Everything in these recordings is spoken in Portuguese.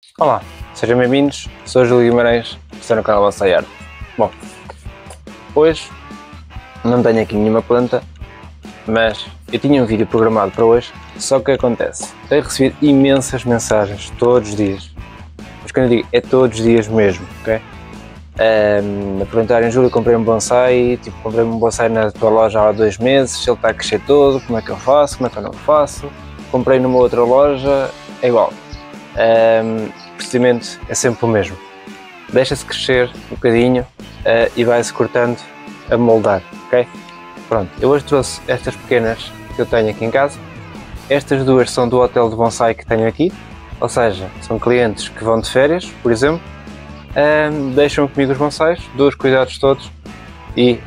Olá, sejam bem-vindos, sou o Júlio Guimarães, estou no canal Bonsai Art. Bom, hoje não tenho aqui nenhuma planta, mas eu tinha um vídeo programado para hoje, só que acontece, tenho recebido imensas mensagens todos os dias, mas quando eu digo é todos os dias mesmo, ok? A perguntarem, Júlio, comprei um bonsai, comprei um bonsai na tua loja há 2 meses, ele está a crescer todo, como é que eu faço, como é que eu não faço? Comprei numa outra loja, é igual. O procedimento é sempre o mesmo, deixa-se crescer um bocadinho e vai-se cortando a moldar, ok? Pronto, eu hoje trouxe estas pequenas que eu tenho aqui em casa. Estas duas são do hotel de bonsai que tenho aqui, ou seja, são clientes que vão de férias, por exemplo, deixam comigo os bonsais, dou os cuidados todos e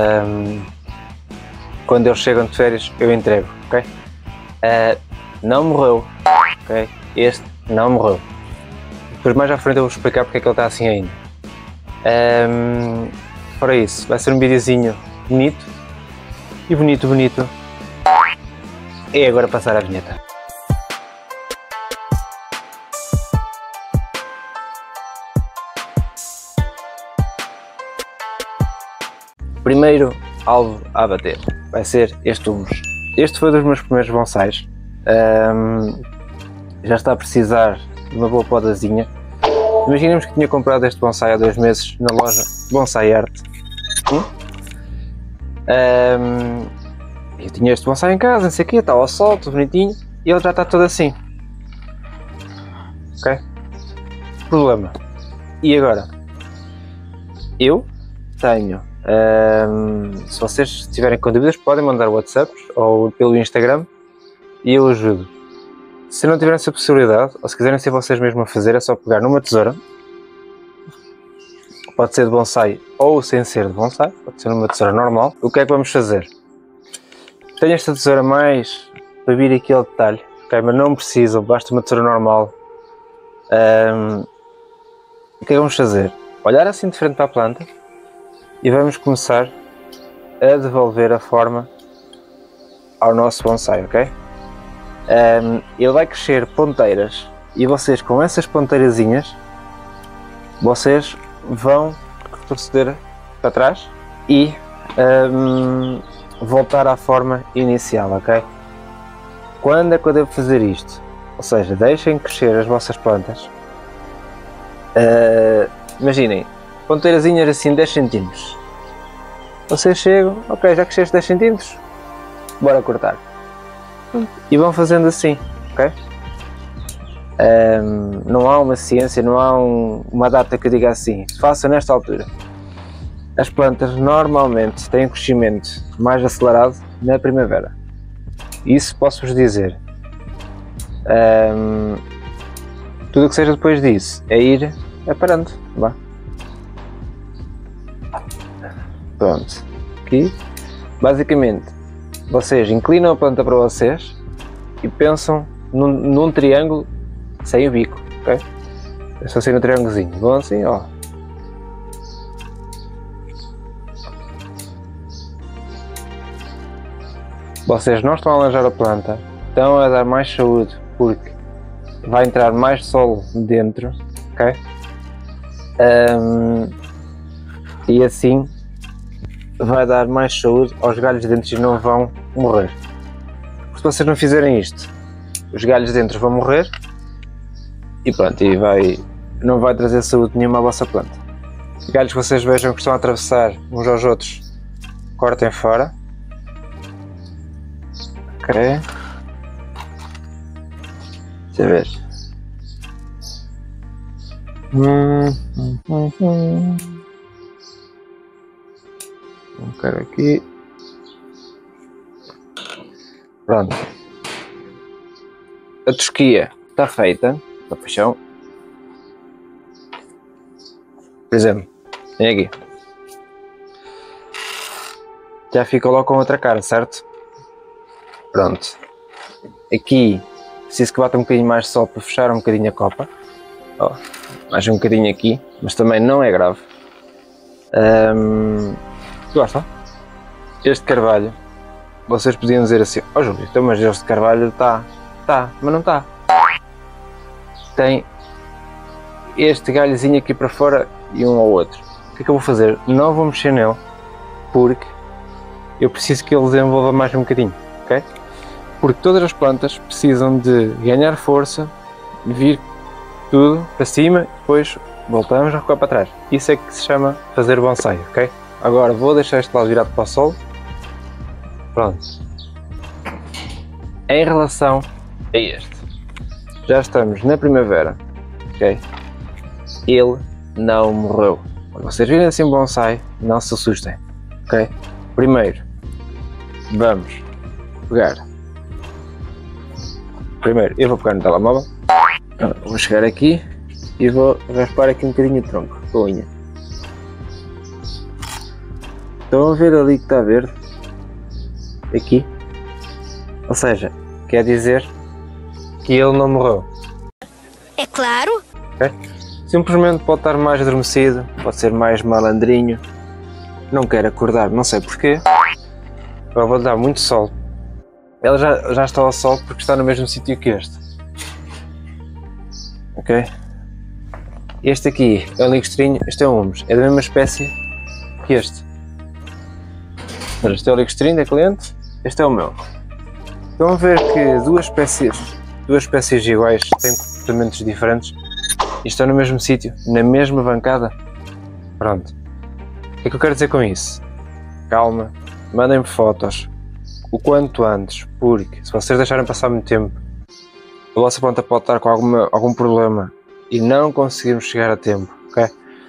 quando eles chegam de férias eu entrego, ok? Não morreu, ok? Este não morreu. Depois mais à frente eu vou explicar porque é que ele está assim ainda. Para isso, vai ser um videozinho bonito e bonito é agora passar a vinheta. Primeiro alvo a bater vai ser este humus. Este foi dos meus primeiros bonsais. Já está a precisar de uma boa podazinha. Imaginemos que tinha comprado este bonsai há 2 meses na loja Bonsai Art. Eu tinha este bonsai em casa, não sei o quê, está ao sol, tudo bonitinho, e ele já está todo assim. Ok? Problema. E agora? Eu tenho, se vocês estiverem com dúvidas, podem mandar WhatsApp ou pelo Instagram e eu ajudo. Se não tiverem essa possibilidade, ou se quiserem ser vocês mesmos a fazer, é só pegar numa tesoura. Pode ser de bonsai ou sem ser de bonsai, pode ser numa tesoura normal. O que é que vamos fazer? Tenho esta tesoura mais para vir aqui ao detalhe, ok? Mas não precisam, basta uma tesoura normal. O que é que vamos fazer? Olhar assim de frente para a planta e vamos começar a devolver a forma ao nosso bonsai, ok? Ele vai crescer ponteiras e vocês com essas ponteirazinhas vocês vão proceder para trás e voltar à forma inicial, ok? Quando é que eu devo fazer isto? Ou seja, deixem crescer as vossas plantas, imaginem, ponteirazinhas assim 10 cm, vocês chegam, ok, já cresceste 10 cm, bora cortar. E vão fazendo assim, ok? Não há uma ciência, não há uma data que eu diga assim, faça nesta altura. As plantas normalmente têm um crescimento mais acelerado na primavera. Isso posso-vos dizer. Tudo o que seja depois disso é ir parando. Vá. Pronto. Aqui, basicamente, vocês inclinam a planta para vocês e pensam num triângulo sem o bico, ok? É só ser um triângulozinho, vão assim, ó. Vocês não estão a alanjar a planta, estão a dar mais saúde porque vai entrar mais solo dentro, ok? E assim vai dar mais saúde aos galhos dentro e não vão morrer. Se vocês não fizerem isto, os galhos dentro vão morrer e pronto, não vai trazer saúde nenhuma à vossa planta. Os galhos que vocês vejam que estão a atravessar uns aos outros, cortem fora. Ok. Deixa eu ver. Vou colocar aqui. Pronto. A tosquia está feita. Para o chão. Por exemplo, vem aqui. Já fica logo com outra cara, certo? Pronto. Aqui preciso que bata um bocadinho mais de sol para fechar um bocadinho a copa. Ó, mais um bocadinho aqui, mas também não é grave. Gostam? Este carvalho, vocês podiam dizer assim, ó Júlio, então, mas este carvalho está, mas não está. Tem este galhozinho aqui para fora e um ao outro. O que é que eu vou fazer? Não vou mexer nele, porque eu preciso que ele desenvolva mais um bocadinho, ok? Porque todas as plantas precisam de ganhar força, vir tudo para cima, depois voltamos a recuar para trás. Isso é que se chama fazer bonsai, ok? Agora vou deixar este lado virado para o sol. Pronto. Em relação a este, já estamos na primavera, ok? Ele não morreu. Quando vocês virem assim um bonsai, não se assustem, ok? Primeiro, vamos pegar. Primeiro, eu vou pegar no telemóvel. Vou chegar aqui e vou raspar aqui um bocadinho de tronco com a unha. Estão a ver ali que está verde? Aqui. Ou seja, quer dizer que ele não morreu. É claro. Okay? Simplesmente pode estar mais adormecido, pode ser mais malandrinho, não quer acordar, não sei porquê. Agora vou dar muito sol. Ele já está ao sol porque está no mesmo sítio que este. Ok? Este aqui é o ligostrinho, este é o humus, é da mesma espécie que este. Mas este é o ligostrinho da cliente, este é o meu. Estão a ver que duas espécies iguais têm comportamentos diferentes e estão no mesmo sítio, na mesma bancada? Pronto. O que é que eu quero dizer com isso? Calma, mandem-me fotos o quanto antes, porque se vocês deixarem passar muito tempo, a vossa planta pode estar com algum problema e não conseguirmos chegar a tempo, ok?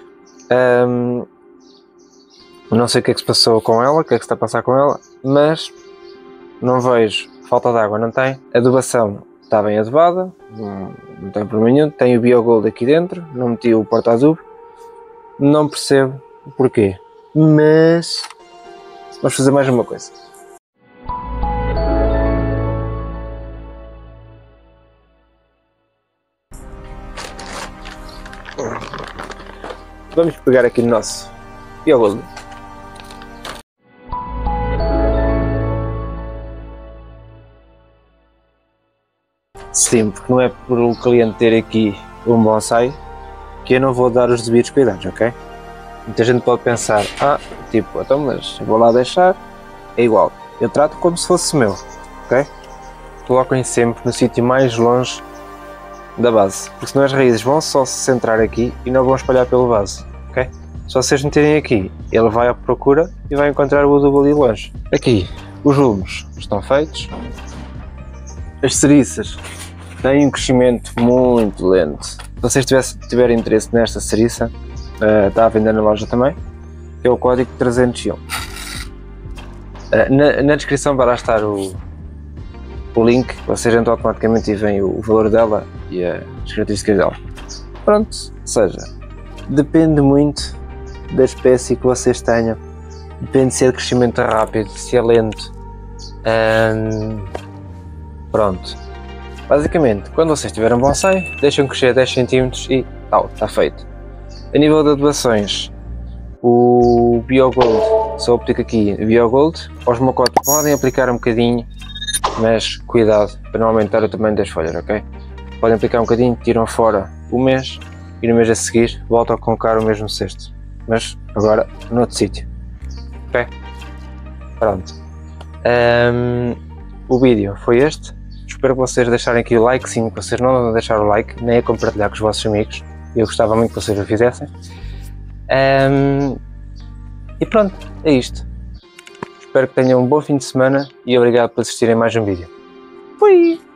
Não sei o que é que se passou com ela, o que é que se está a passar com ela, mas não vejo falta de água, não tem. A adubação está bem adubada, não tem problema nenhum. Tem o Biogold aqui dentro, não meti o porta-adubo, não percebo o porquê, mas vamos fazer mais uma coisa. Vamos pegar aqui no nosso Biogold. Sim, porque não é por o cliente ter aqui um bonsai que eu não vou dar os devidos cuidados, ok? Muita gente pode pensar, tipo, então mas eu vou lá deixar, é igual. Eu trato como se fosse meu, ok? Coloquem sempre no sítio mais longe da base, porque senão as raízes vão só se centrar aqui e não vão espalhar pelo vaso, ok? Se vocês meterem aqui, ele vai à procura e vai encontrar o adubo ali longe. Aqui, os lumos estão feitos. As ceriças têm um crescimento muito lento. Se vocês tiverem interesse nesta ceriça, está à venda na loja também, que é o código 301. Na descrição vai lá estar o link, vocês entram automaticamente e veem o valor dela e as características dela. Pronto, ou seja, depende muito da espécie que vocês tenham, depende se é de crescimento rápido, se é lento. Pronto, basicamente, quando vocês tiverem um bonsai, deixam crescer 10 cm e tal, está feito. A nível de adubações, o Biogold, só aplico aqui Biogold, aos mocotes podem aplicar um bocadinho, mas cuidado para não aumentar o tamanho das folhas, ok? Podem aplicar um bocadinho, tiram fora o mês e no mês a seguir voltam a colocar o mesmo cesto, mas agora noutro sítio, ok? Pronto. O vídeo foi este. Espero que vocês deixarem aqui o like, sim, que vocês não deixaram o like, nem a compartilhar com os vossos amigos. Eu gostava muito que vocês o fizessem. E pronto, é isto. Espero que tenham um bom fim de semana e obrigado por assistirem a mais um vídeo. Fui!